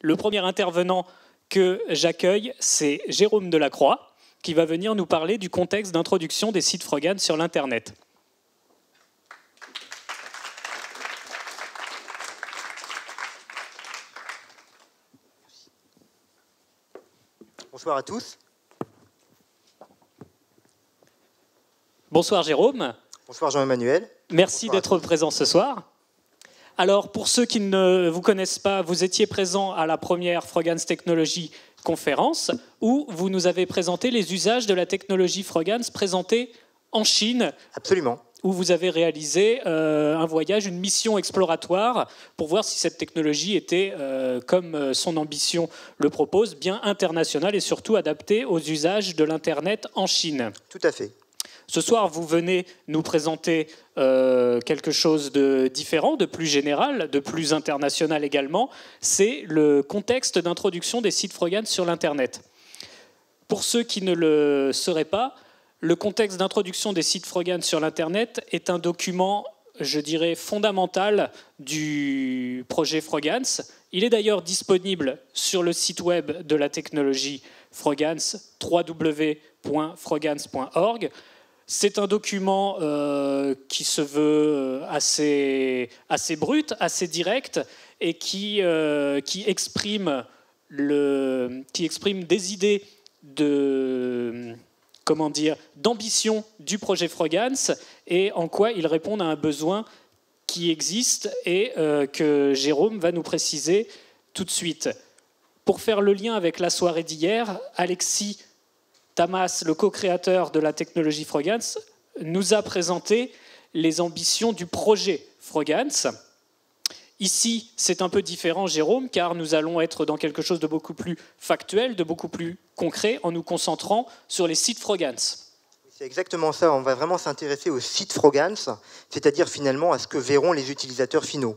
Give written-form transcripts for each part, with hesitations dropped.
Le premier intervenant que j'accueille, c'est Jérôme Delacroix, qui va venir nous parler du contexte d'introduction des sites Froggen sur l'Internet. Bonsoir à tous. Bonsoir Jérôme. Bonsoir Jean-Emmanuel. Merci d'être présent ce soir. Alors, pour ceux qui ne vous connaissent pas, vous étiez présent à la première Froggen Technology conférence où vous nous avez présenté les usages de la technologie Froggen présentée en Chine. Absolument. Où vous avez réalisé un voyage, une mission exploratoire pour voir si cette technologie était, comme son ambition le propose, bien internationale et surtout adaptée aux usages de l'Internet en Chine. Tout à fait. Ce soir, vous venez nous présenter quelque chose de différent, de plus général, de plus international également. C'est le contexte d'introduction des sites Froggen sur l'Internet. Pour ceux qui ne le sauraient pas, le contexte d'introduction des sites Froggen sur l'Internet est un document, je dirais, fondamental du projet Froggen. Il est d'ailleurs disponible sur le site web de la technologie Froggen, www.froggen.org. C'est un document qui se veut assez brut, assez direct et qui exprime des idées d'ambition du projet Froggen et en quoi il répond à un besoin qui existe et que Jérôme va nous préciser tout de suite. Pour faire le lien avec la soirée d'hier, Alexis Tamas, le co-créateur de la technologie Froggen, nous a présenté les ambitions du projet Froggen. Ici, c'est un peu différent, Jérôme, car nous allons être dans quelque chose de beaucoup plus factuel, de beaucoup plus concret, en nous concentrant sur les sites Froggen. C'est exactement ça. On va vraiment s'intéresser aux sites Froggen, c'est-à-dire finalement à ce que verront les utilisateurs finaux.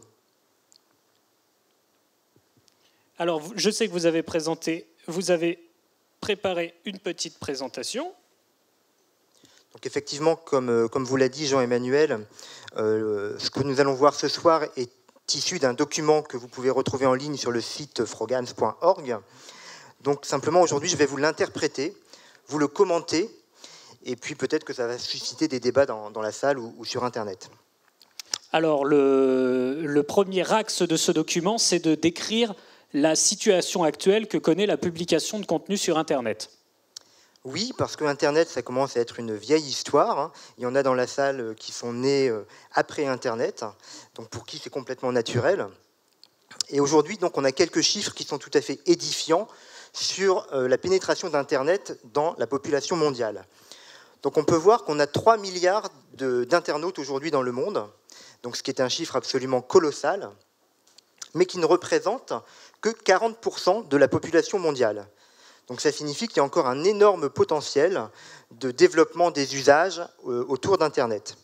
Alors, je sais que vous avez préparer une petite présentation. Donc effectivement, comme vous l'a dit Jean-Emmanuel, ce que nous allons voir ce soir est issu d'un document que vous pouvez retrouver en ligne sur le site froggen.org. Donc simplement aujourd'hui, je vais vous l'interpréter, vous le commenter, et puis peut-être que ça va susciter des débats dans la salle ou sur Internet. Alors le premier axe de ce document, c'est de décrire la situation actuelle que connaît la publication de contenu sur Internet. Oui, parce que Internet, ça commence à être une vieille histoire. Il y en a dans la salle qui sont nés après Internet, donc pour qui c'est complètement naturel. Et aujourd'hui, donc, on a quelques chiffres qui sont tout à fait édifiants sur la pénétration d'Internet dans la population mondiale. Donc on peut voir qu'on a 3 milliards d'internautes aujourd'hui dans le monde, donc ce qui est un chiffre absolument colossal, mais qui ne représente que 40% de la population mondiale. Donc ça signifie qu'il y a encore un énorme potentiel de développement des usages autour d'Internet.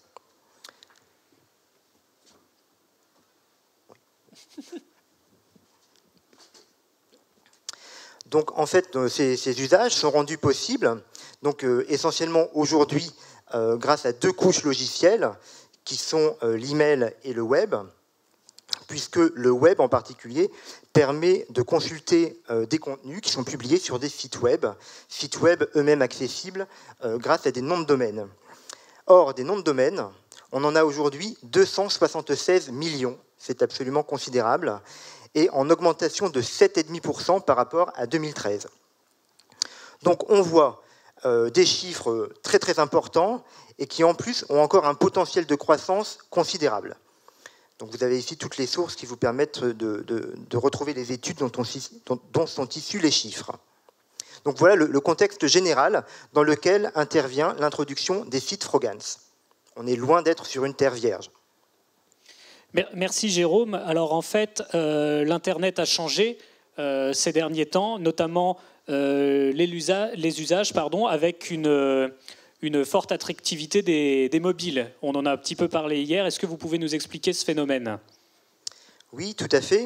Donc en fait, ces usages sont rendus possibles, donc essentiellement aujourd'hui, grâce à 2 couches logicielles, qui sont l'email et le web, puisque le web en particulier permet de consulter des contenus qui sont publiés sur des sites web eux-mêmes accessibles grâce à des noms de domaine. Or, des noms de domaine, on en a aujourd'hui 276 millions, c'est absolument considérable, et en augmentation de 7,5% par rapport à 2013. Donc on voit des chiffres très très importants et qui en plus ont encore un potentiel de croissance considérable. Donc vous avez ici toutes les sources qui vous permettent de retrouver les études dont sont issus les chiffres. Donc voilà le contexte général dans lequel intervient l'introduction des sites Froggen. On est loin d'être sur une terre vierge. Merci Jérôme. Alors en fait, l'Internet a changé ces derniers temps, notamment les usages avec une forte attractivité des mobiles. On en a un petit peu parlé hier. Est-ce que vous pouvez nous expliquer ce phénomène ? Oui, tout à fait.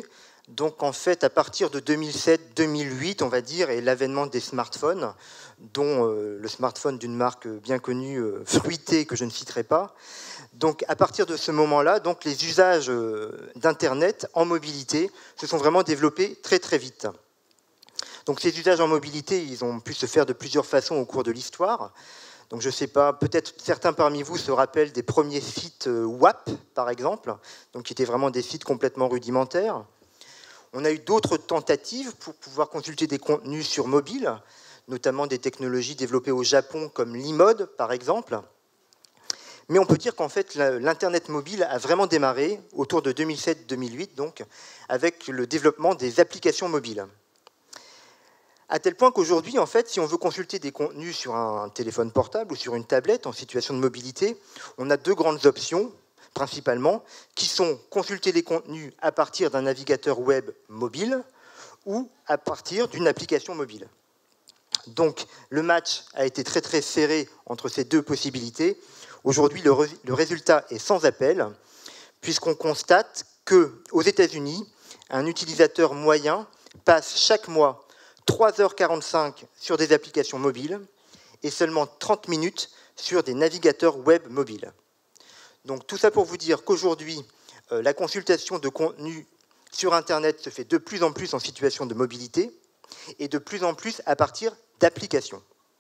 Donc en fait, à partir de 2007-2008, on va dire, et l'avènement des smartphones, dont le smartphone d'une marque bien connue, Fruité, que je ne citerai pas. Donc à partir de ce moment-là, donc, les usages d'Internet en mobilité se sont vraiment développés très très vite. Donc ces usages en mobilité, ils ont pu se faire de plusieurs façons au cours de l'histoire. Donc je ne sais pas, peut-être certains parmi vous se rappellent des premiers sites WAP, par exemple, donc qui étaient vraiment des sites complètement rudimentaires. On a eu d'autres tentatives pour pouvoir consulter des contenus sur mobile, notamment des technologies développées au Japon comme l'e-mode, par exemple. Mais on peut dire qu'en fait, l'Internet mobile a vraiment démarré autour de 2007-2008, donc, avec le développement des applications mobiles. À tel point qu'aujourd'hui, en fait, si on veut consulter des contenus sur un téléphone portable ou sur une tablette en situation de mobilité, on a deux grandes options, principalement, qui sont consulter les contenus à partir d'un navigateur web mobile ou à partir d'une application mobile. Donc, le match a été très très serré entre ces deux possibilités. Aujourd'hui, le résultat est sans appel, puisqu'on constate qu'aux États-Unis, un utilisateur moyen passe chaque mois 3h45 sur des applications mobiles et seulement 30 minutes sur des navigateurs web mobiles. Donc tout ça pour vous dire qu'aujourd'hui, la consultation de contenu sur Internet se fait de plus en plus en situation de mobilité et de plus en plus à partir d'applications.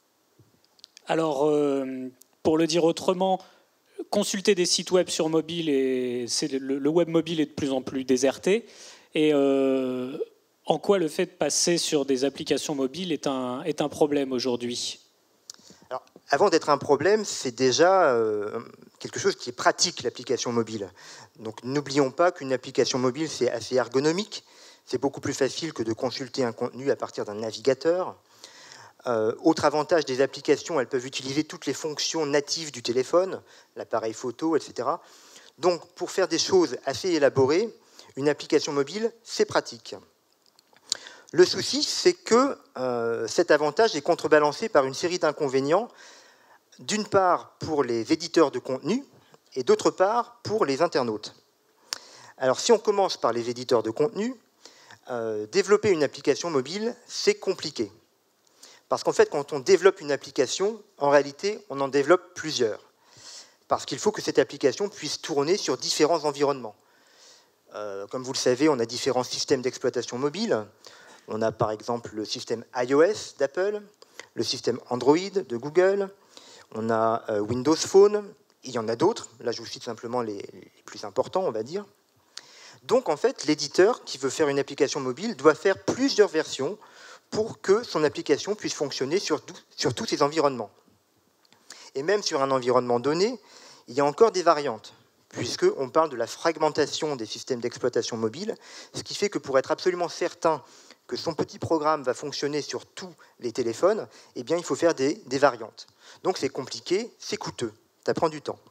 Alors, pour le dire autrement, consulter des sites web sur mobile, le web mobile est de plus en plus déserté. Et en quoi le fait de passer sur des applications mobiles est un problème aujourd'hui ? Alors, avant d'être un problème, c'est déjà quelque chose qui est pratique, l'application mobile. Donc n'oublions pas qu'une application mobile, c'est assez ergonomique. C'est beaucoup plus facile que de consulter un contenu à partir d'un navigateur. Autre avantage des applications, elles peuvent utiliser toutes les fonctions natives du téléphone, l'appareil photo, etc. Donc pour faire des choses assez élaborées, une application mobile, c'est pratique. Le souci, c'est que cet avantage est contrebalancé par une série d'inconvénients, d'une part pour les éditeurs de contenu et d'autre part pour les internautes. Alors si on commence par les éditeurs de contenu, développer une application mobile, c'est compliqué. Parce qu'en fait, quand on développe une application, en réalité, on en développe plusieurs. Parce qu'il faut que cette application puisse tourner sur différents environnements. Comme vous le savez, on a différents systèmes d'exploitation mobile. On a par exemple le système iOS d'Apple, le système Android de Google, on a Windows Phone, il y en a d'autres. Là, je vous cite simplement les plus importants, on va dire. Donc, en fait, l'éditeur qui veut faire une application mobile doit faire plusieurs versions pour que son application puisse fonctionner sur tous ces environnements. Et même sur un environnement donné, il y a encore des variantes, puisqu'on parle de la fragmentation des systèmes d'exploitation mobile, ce qui fait que pour être absolument certain que son petit programme va fonctionner sur tous les téléphones, eh bien, il faut faire des variantes. Donc c'est compliqué, c'est coûteux, ça prend du temps.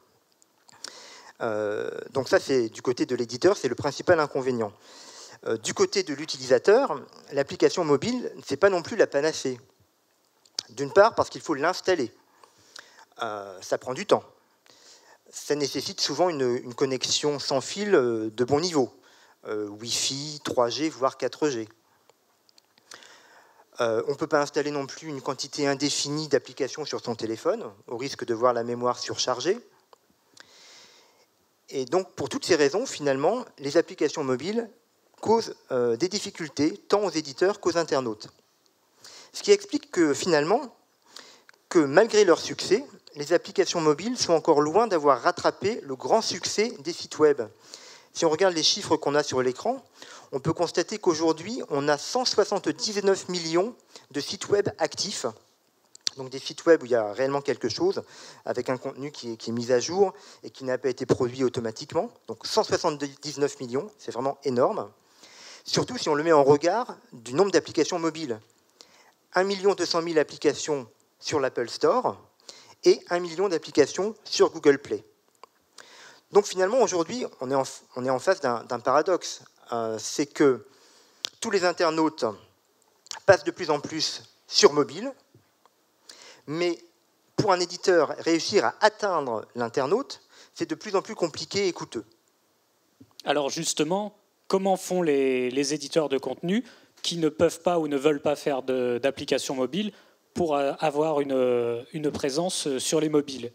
Donc ça, c'est du côté de l'éditeur, c'est le principal inconvénient. Du côté de l'utilisateur, l'application mobile, ce n'est pas non plus la panacée. D'une part, parce qu'il faut l'installer. Ça prend du temps. Ça nécessite souvent une connexion sans fil de bon niveau. Wi-Fi, 3G, voire 4G. On ne peut pas installer non plus une quantité indéfinie d'applications sur son téléphone, au risque de voir la mémoire surchargée. Et donc, pour toutes ces raisons, finalement, les applications mobiles causent des difficultés, tant aux éditeurs qu'aux internautes. Ce qui explique que, finalement, que malgré leur succès, les applications mobiles sont encore loin d'avoir rattrapé le grand succès des sites web. Si on regarde les chiffres qu'on a sur l'écran, on peut constater qu'aujourd'hui, on a 179 millions de sites web actifs. Donc des sites web où il y a réellement quelque chose, avec un contenu qui est mis à jour et qui n'a pas été produit automatiquement. Donc 179 millions, c'est vraiment énorme. Surtout si on le met en regard du nombre d'applications mobiles. 1 200 000 applications sur l'Apple Store et 1 million d'applications sur Google Play. Donc finalement, aujourd'hui, on est en face d'un paradoxe. C'est que tous les internautes passent de plus en plus sur mobile, mais pour un éditeur, réussir à atteindre l'internaute, c'est de plus en plus compliqué et coûteux. Alors justement, comment font les éditeurs de contenu qui ne peuvent pas ou ne veulent pas faire d'application mobile pour avoir une présence sur les mobiles.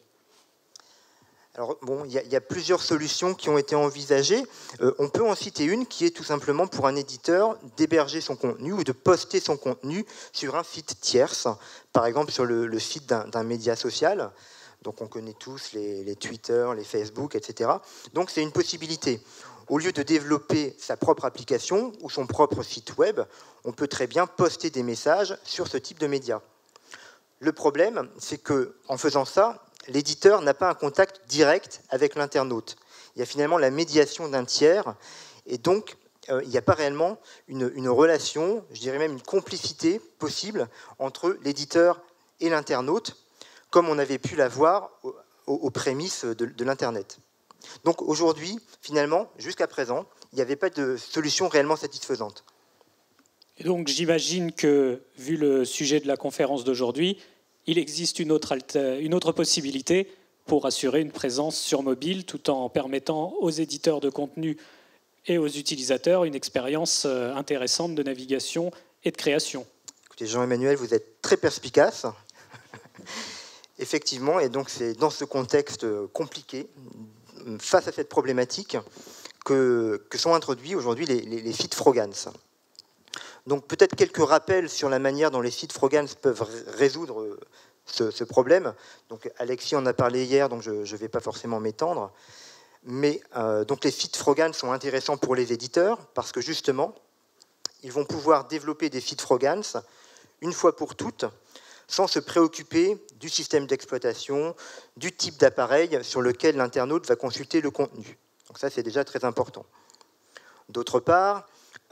Alors, bon, il y a plusieurs solutions qui ont été envisagées. On peut en citer une qui est tout simplement pour un éditeur d'héberger son contenu ou de poster son contenu sur un site tierce, par exemple sur le site d'un média social. Donc on connaît tous les Twitter, les Facebook, etc. Donc c'est une possibilité. Au lieu de développer sa propre application ou son propre site web, on peut très bien poster des messages sur ce type de média. Le problème, c'est qu'en faisant ça, l'éditeur n'a pas un contact direct avec l'internaute. Il y a finalement la médiation d'un tiers, et donc il n'y a pas réellement une relation, je dirais même une complicité possible entre l'éditeur et l'internaute, comme on avait pu l'avoir aux prémices de l'Internet. Donc aujourd'hui, finalement, jusqu'à présent, il n'y avait pas de solution réellement satisfaisante. Et donc j'imagine que, vu le sujet de la conférence d'aujourd'hui, il existe une autre possibilité pour assurer une présence sur mobile tout en permettant aux éditeurs de contenu et aux utilisateurs une expérience intéressante de navigation et de création. Écoutez, Jean-Emmanuel, vous êtes très perspicace. Effectivement, et donc c'est dans ce contexte compliqué, face à cette problématique, que sont introduits aujourd'hui les sites Frogans. Donc peut-être quelques rappels sur la manière dont les sites Frogans peuvent résoudre ce problème. Donc Alexis en a parlé hier, donc je ne vais pas forcément m'étendre. Mais donc les sites Frogans sont intéressants pour les éditeurs parce que justement, ils vont pouvoir développer des sites Frogans une fois pour toutes, sans se préoccuper du système d'exploitation, du type d'appareil sur lequel l'internaute va consulter le contenu. Donc ça, c'est déjà très important. D'autre part,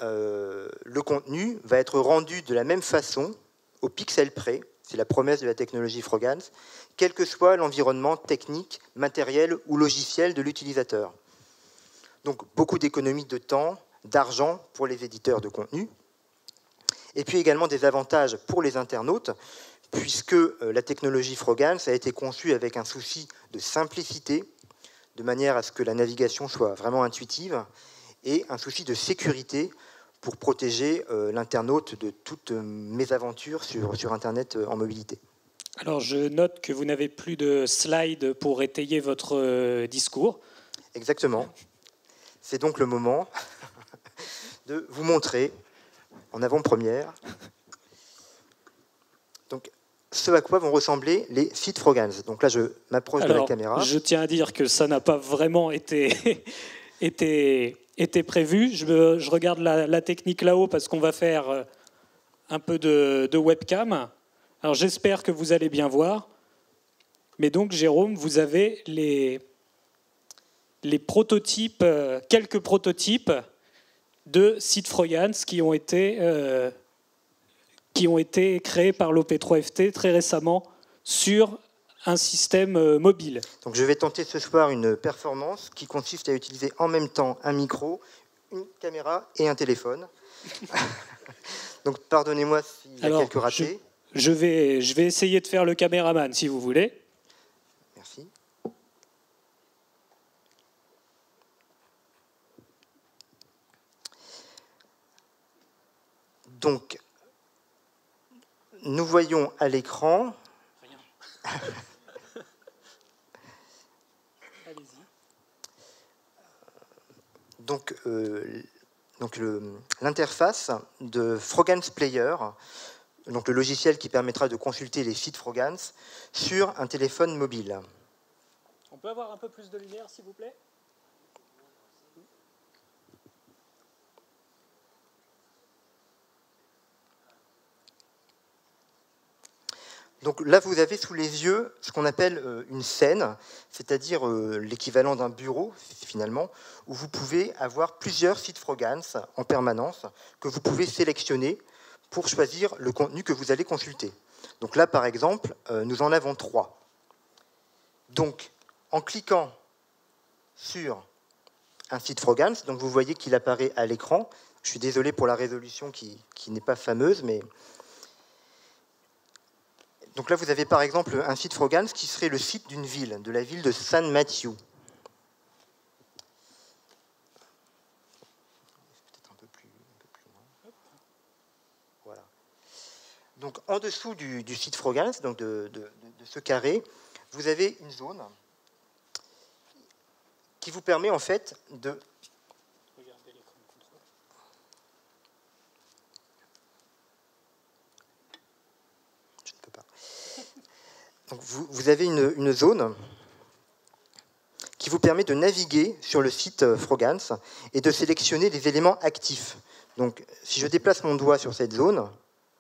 le contenu va être rendu de la même façon, au pixel près, c'est la promesse de la technologie Frogans, quel que soit l'environnement technique, matériel ou logiciel de l'utilisateur. Donc beaucoup d'économies de temps, d'argent pour les éditeurs de contenu, et puis également des avantages pour les internautes, puisque la technologie Frogans a été conçue avec un souci de simplicité, de manière à ce que la navigation soit vraiment intuitive, et un souci de sécurité pour protéger l'internaute de toutes mésaventures sur Internet en mobilité. Alors je note que vous n'avez plus de slides pour étayer votre discours. Exactement. C'est donc le moment de vous montrer en avant-première donc, ce à quoi vont ressembler les sites Frogans. Donc là, je m'approche de la caméra. Je tiens à dire que ça n'a pas vraiment été prévu. Je regarde la technique là-haut parce qu'on va faire un peu de webcam. Alors j'espère que vous allez bien voir. Mais donc, Jérôme, vous avez les prototypes, quelques prototypes de sites Frogans qui ont été créés par l'OP3FT très récemment sur un système mobile. Donc je vais tenter ce soir une performance qui consiste à utiliser en même temps un micro, une caméra et un téléphone. Donc pardonnez-moi s'il y a quelques ratés. Je vais essayer de faire le caméraman si vous voulez. Merci. Donc, nous voyons à l'écran donc l'interface de Frogans Player, donc le logiciel qui permettra de consulter les sites Frogans sur un téléphone mobile. On peut avoir un peu plus de lumière, s'il vous plaît ? Donc là, vous avez sous les yeux ce qu'on appelle une scène, c'est-à-dire l'équivalent d'un bureau, finalement, où vous pouvez avoir plusieurs sites Frogans en permanence que vous pouvez sélectionner pour choisir le contenu que vous allez consulter. Donc là, par exemple, nous en avons 3. Donc, en cliquant sur un site Frogans, donc vous voyez qu'il apparaît à l'écran. Je suis désolé pour la résolution qui n'est pas fameuse, mais... Donc là, vous avez par exemple un site Frogans qui serait le site d'une ville, de la ville de San Matthew. Donc, en dessous du site Frogance, donc de ce carré, vous avez une zone qui vous permet en fait de... Je ne peux pas. Donc, vous avez une zone qui vous permet de naviguer sur le site Frogance et de sélectionner les éléments actifs. Donc, si je déplace mon doigt sur cette zone,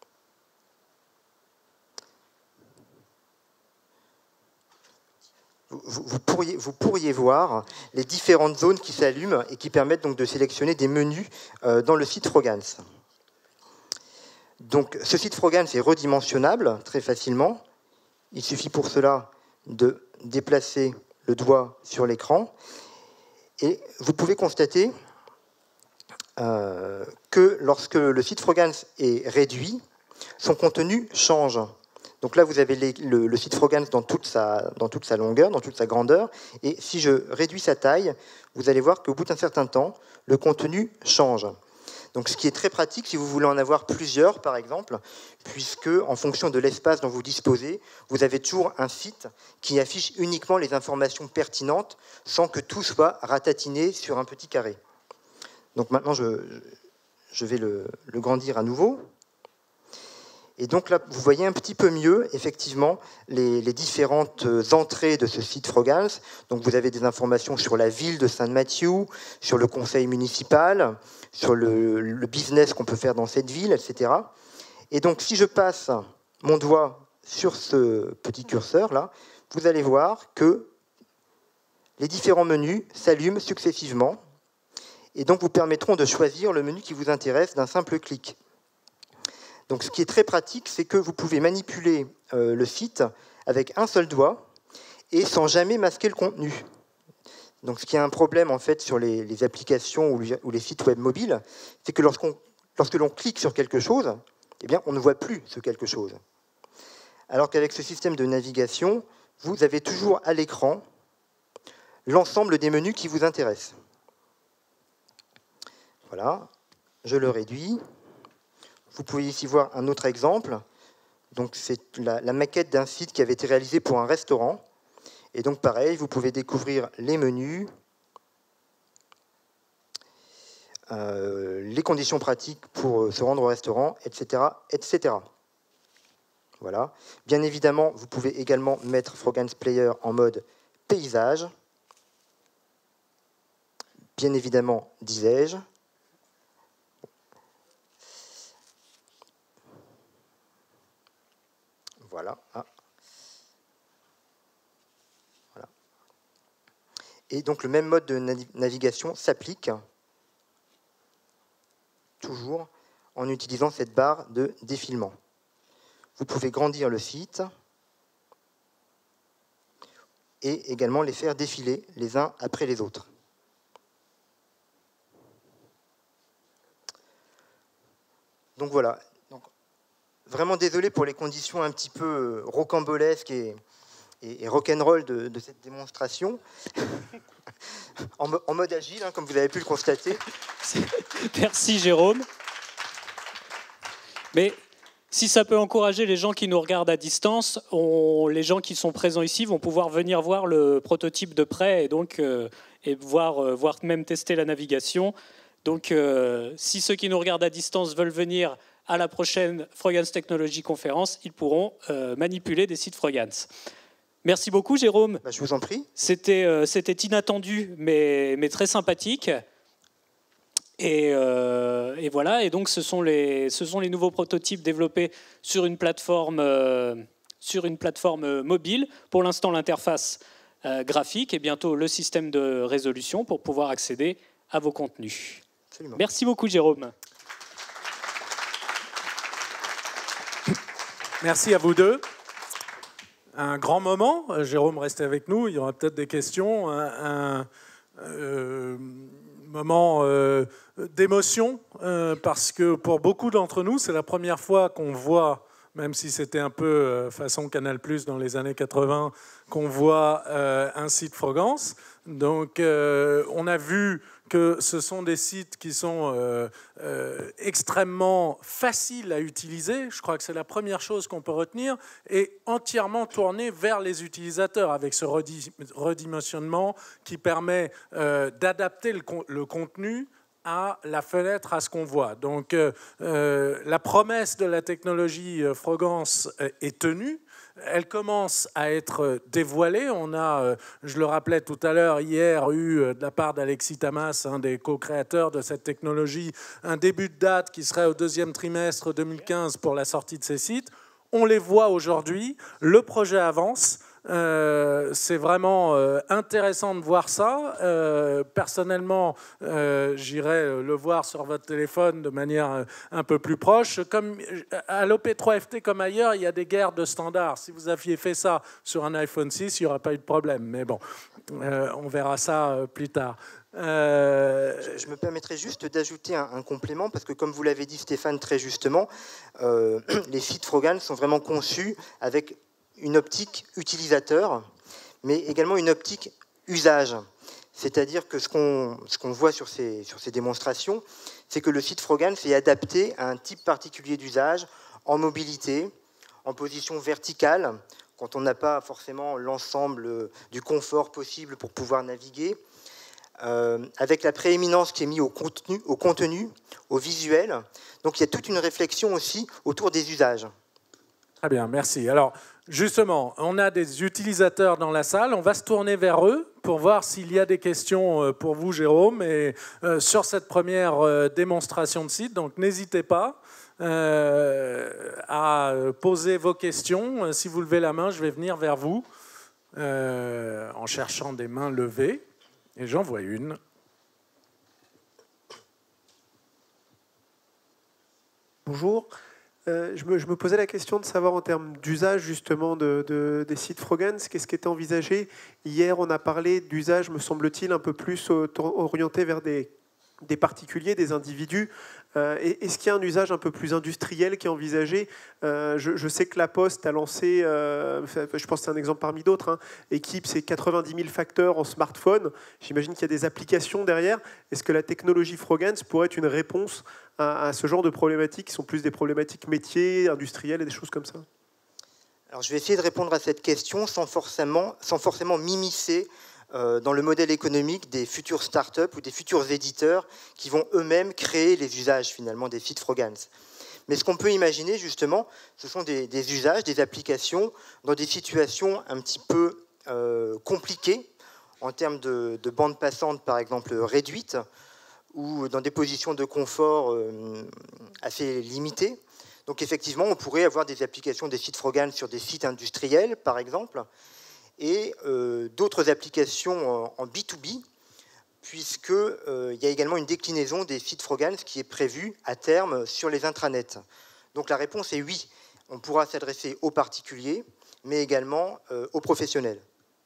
vous pourriez voir les différentes zones qui s'allument et qui permettent donc de sélectionner des menus dans le site Frogance. Donc, ce site Frogance est redimensionnable très facilement. Il suffit pour cela de déplacer le doigt sur l'écran et vous pouvez constater que lorsque le site Frogance est réduit, son contenu change. Donc là, vous avez le site Frogance dans toute sa longueur, dans toute sa grandeur. Et si je réduis sa taille, vous allez voir qu'au bout d'un certain temps, le contenu change. Donc ce qui est très pratique si vous voulez en avoir plusieurs, par exemple, puisque en fonction de l'espace dont vous disposez, vous avez toujours un site qui affiche uniquement les informations pertinentes sans que tout soit ratatiné sur un petit carré. Donc maintenant, je vais le grandir à nouveau. Et donc là, vous voyez un petit peu mieux, effectivement, les différentes entrées de ce site Frogance. Donc vous avez des informations sur la ville de Saint-Mathieu, sur le conseil municipal, sur le business qu'on peut faire dans cette ville, etc. Et donc si je passe mon doigt sur ce petit curseur-là, vous allez voir que les différents menus s'allument successivement et donc vous permettront de choisir le menu qui vous intéresse d'un simple clic. Donc, ce qui est très pratique, c'est que vous pouvez manipuler le site avec un seul doigt et sans jamais masquer le contenu. Donc, ce qui est un problème en fait sur les applications ou les sites web mobiles, c'est que lorsque l'on clique sur quelque chose, eh bien, on ne voit plus ce quelque chose. Alors qu'avec ce système de navigation, vous avez toujours à l'écran l'ensemble des menus qui vous intéressent. Voilà, je le réduis. Vous pouvez ici voir un autre exemple. Donc, c'est la maquette d'un site qui avait été réalisé pour un restaurant. Et donc, pareil, vous pouvez découvrir les menus, les conditions pratiques pour se rendre au restaurant, etc., etc. Voilà. Bien évidemment, vous pouvez également mettre Frogance Player en mode paysage. Bien évidemment, disais-je. Voilà. Ah. Voilà. Et donc le même mode de navigation s'applique toujours en utilisant cette barre de défilement. Vous pouvez grandir le site et également les faire défiler les uns après les autres. Donc voilà. Vraiment désolé pour les conditions un petit peu rocambolesques et rock'n'roll de cette démonstration. en mode agile, hein, comme vous avez pu le constater. Merci Jérôme. Mais si ça peut encourager les gens qui nous regardent à distance, les gens qui sont présents ici vont pouvoir venir voir le prototype de près et donc voir même tester la navigation. Donc si ceux qui nous regardent à distance veulent venir à la prochaine Frogance Technology Conférence, ils pourront manipuler des sites Frogance. Merci beaucoup, Jérôme. Je vous en prie. C'était inattendu, mais très sympathique. Et voilà. Et donc, ce sont les nouveaux prototypes développés sur une plateforme mobile. Pour l'instant, l'interface graphique et bientôt le système de résolution pour pouvoir accéder à vos contenus. Absolument. Merci beaucoup, Jérôme. Merci à vous deux. Un grand moment. Jérôme, restez avec nous. Il y aura peut-être des questions. Un moment d'émotion, parce que pour beaucoup d'entre nous, c'est la première fois qu'on voit, même si c'était un peu façon Canal+ dans les années 80, qu'on voit un site Frogance. Donc, on a vu que ce sont des sites qui sont extrêmement faciles à utiliser. Je crois que c'est la première chose qu'on peut retenir, et entièrement tournés vers les utilisateurs, avec ce redimensionnement qui permet d'adapter le contenu à la fenêtre, à ce qu'on voit. Donc la promesse de la technologie Frogance est tenue. Elle commence à être dévoilée. On a, je le rappelais tout à l'heure, hier, eu de la part d'Alexis Tamas, un des co-créateurs de cette technologie, un début de date qui serait au deuxième trimestre 2015 pour la sortie de ces sites. On les voit aujourd'hui. Le projet avance. C'est vraiment intéressant de voir ça. Personnellement, j'irai le voir sur votre téléphone de manière un peu plus proche. Comme à l'OP3FT comme ailleurs, il y a des guerres de standards. Si vous aviez fait ça sur un iPhone 6, il n'y aurait pas eu de problème. Mais bon, on verra ça plus tard. Je me permettrai juste d'ajouter un complément, parce que comme vous l'avez dit Stéphane très justement, les sites Frogance sont vraiment conçus avec une optique utilisateur, mais également une optique usage. C'est-à-dire que ce qu'on voit sur ces démonstrations, c'est que le site Frogance est adapté à un type particulier d'usage, en mobilité, en position verticale, quand on n'a pas forcément l'ensemble du confort possible pour pouvoir naviguer, avec la prééminence qui est mise au contenu, au visuel. Donc il y a toute une réflexion aussi autour des usages. Très bien, merci. Alors, justement, on a des utilisateurs dans la salle. On va se tourner vers eux pour voir s'il y a des questions pour vous, Jérôme, et sur cette première démonstration de site. Donc, n'hésitez pas à poser vos questions. Si vous levez la main, je vais venir vers vous en cherchant des mains levées. Et j'en vois une. Bonjour. Je me posais la question de savoir en termes d'usage justement des sites Frogance, qu'est-ce qui était envisagé. Hier, on a parlé d'usage, me semble-t-il, un peu plus orienté vers des particuliers, des individus. Est-ce qu'il y a un usage un peu plus industriel qui est envisagé? Je sais que La Poste a lancé, je pense que c'est un exemple parmi d'autres, hein, Équipe, c'est 90 000 facteurs en smartphone. J'imagine qu'il y a des applications derrière. Est-ce que la technologie Frogance pourrait être une réponse à ce genre de problématiques qui sont plus des problématiques métiers, industrielles et des choses comme ça? Alors, je vais essayer de répondre à cette question sans forcément m'immiscer dans le modèle économique des futures startups ou des futurs éditeurs qui vont eux-mêmes créer les usages finalement des sites Frogance. Mais ce qu'on peut imaginer justement, ce sont des usages, des applications dans des situations un petit peu compliquées en termes de bande passante par exemple réduite, ou dans des positions de confort assez limitées. Donc effectivement, on pourrait avoir des applications des sites Frogance sur des sites industriels, par exemple, et d'autres applications en B2B, puisqu'il y a également une déclinaison des sites Frogance qui est prévue à terme sur les intranets. Donc la réponse est oui, on pourra s'adresser aux particuliers, mais également aux professionnels.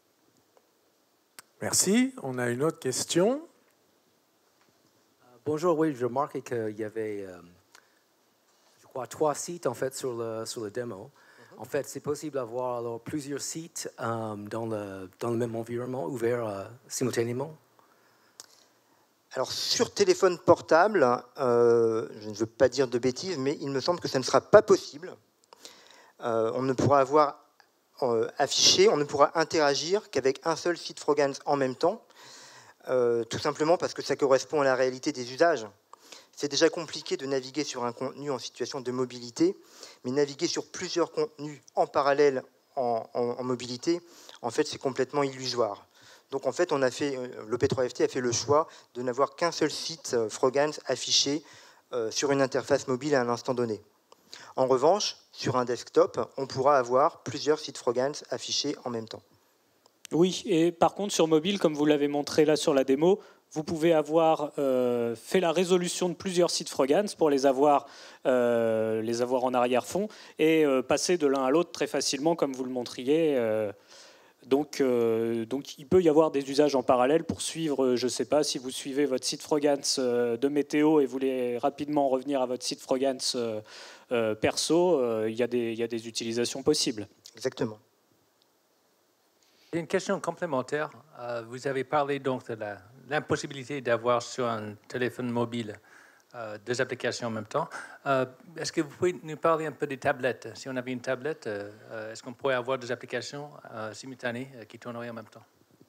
Merci. On a une autre question. Bonjour, oui, je remarquais qu'il y avait, je crois, 3 sites en fait sur le démo. En fait, c'est possible d'avoir alors plusieurs sites dans le même environnement, ouverts simultanément? Alors, sur téléphone portable, je ne veux pas dire de bêtises, mais il me semble que ça ne sera pas possible. On ne pourra avoir affiché, on ne pourra interagir qu'avec un seul site Frogance en même temps, tout simplement parce que ça correspond à la réalité des usages. C'est déjà compliqué de naviguer sur un contenu en situation de mobilité, mais naviguer sur plusieurs contenus en parallèle en mobilité, en fait, c'est complètement illusoire. Donc, en fait, l'OP3FT a fait le choix de n'avoir qu'un seul site Frogance affiché sur une interface mobile à un instant donné. En revanche, sur un desktop, on pourra avoir plusieurs sites Frogance affichés en même temps. Oui, et par contre, sur mobile, comme vous l'avez montré là sur la démo, vous pouvez avoir fait la résolution de plusieurs sites Frogance pour les avoir en arrière-fond et passer de l'un à l'autre très facilement, comme vous le montriez. Donc, il peut y avoir des usages en parallèle pour suivre, je ne sais pas, si vous suivez votre site Frogance de météo et vous voulez rapidement revenir à votre site Frogance perso, il y a des utilisations possibles. Exactement. Une question complémentaire. Vous avez parlé donc de l'impossibilité d'avoir sur un téléphone mobile deux applications en même temps. Est-ce que vous pouvez nous parler un peu des tablettes? Si on avait une tablette, est-ce qu'on pourrait avoir des applications simultanées qui tourneraient en même temps?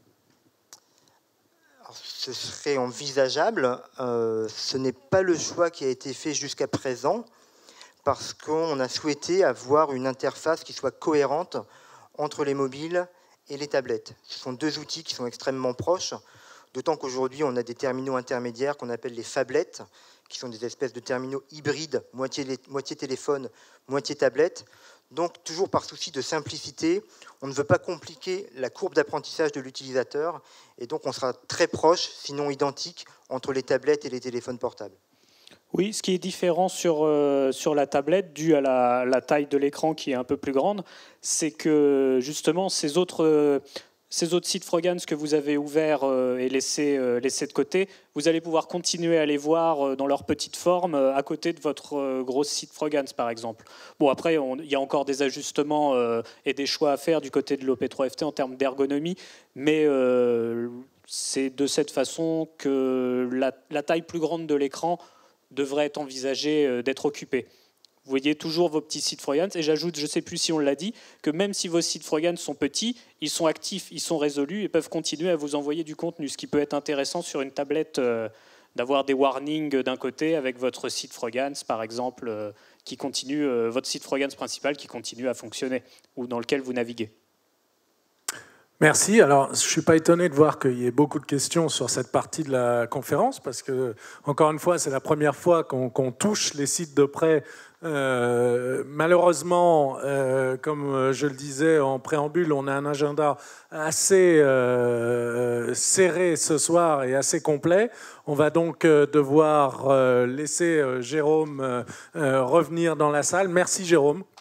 Alors, ce serait envisageable. Ce n'est pas le choix qui a été fait jusqu'à présent, parce qu'on a souhaité avoir une interface qui soit cohérente entre les mobiles et les tablettes. Ce sont deux outils qui sont extrêmement proches, d'autant qu'aujourd'hui, on a des terminaux intermédiaires qu'on appelle les phablettes, qui sont des espèces de terminaux hybrides, moitié téléphone, moitié tablette. Donc, toujours par souci de simplicité, on ne veut pas compliquer la courbe d'apprentissage de l'utilisateur, et donc on sera très proche, sinon identique, entre les tablettes et les téléphones portables. Oui, ce qui est différent sur la tablette, dû à la taille de l'écran qui est un peu plus grande, c'est que justement ces autres sites Frogans que vous avez ouverts et laissés de côté, vous allez pouvoir continuer à les voir dans leur petite forme à côté de votre gros site Frogans, par exemple. Bon, après, il y a encore des ajustements et des choix à faire du côté de l'OP3FT en termes d'ergonomie, mais c'est de cette façon que la taille plus grande de l'écran devrait être envisagée d'être occupée. Vous voyez toujours vos petits sites Frogans. Et j'ajoute, je ne sais plus si on l'a dit, que même si vos sites Frogans sont petits, ils sont actifs, ils sont résolus et peuvent continuer à vous envoyer du contenu. Ce qui peut être intéressant sur une tablette, d'avoir des warnings d'un côté avec votre site Frogans, par exemple, qui continue, votre site Frogans principal qui continue à fonctionner ou dans lequel vous naviguez. Merci. Alors, je ne suis pas étonné de voir qu'il y ait beaucoup de questions sur cette partie de la conférence, parce que, encore une fois, c'est la première fois qu'on touche les sites de près. Malheureusement, comme je le disais en préambule, on a un agenda assez serré ce soir et assez complet. On va donc devoir laisser Jérôme revenir dans la salle. Merci Jérôme.